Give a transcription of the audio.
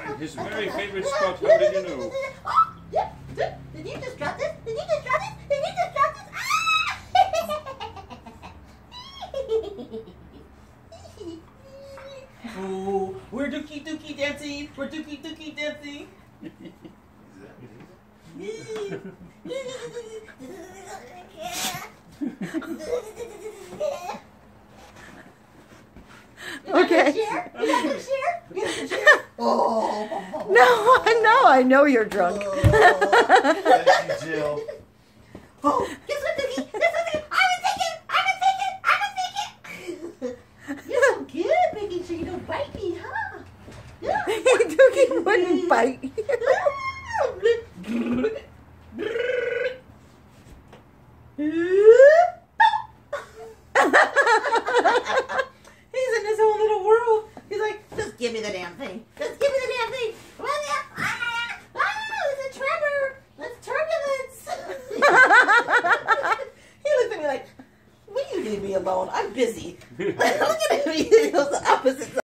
His very favorite spot. How did you know? Oh, yep. Did you just drop this? Did you just drop this? Did you just drop this? Oh, we're Dukie dancing. We're Dukie dancing. Okay. You got to share? Oh. No, I know you're drunk. Oh, guess what, Dukie? Guess what? I'm a ticket. You're so good making sure you don't bite me, huh? Yeah. Dukie wouldn't bite. He's in his own little world. He's like, just give me the damn thing. Just give me the damn thing. Come on now. It's a tremor. It's turbulence. He looked at me like, will you leave me alone? I'm busy. Look at him. He goes the opposite side.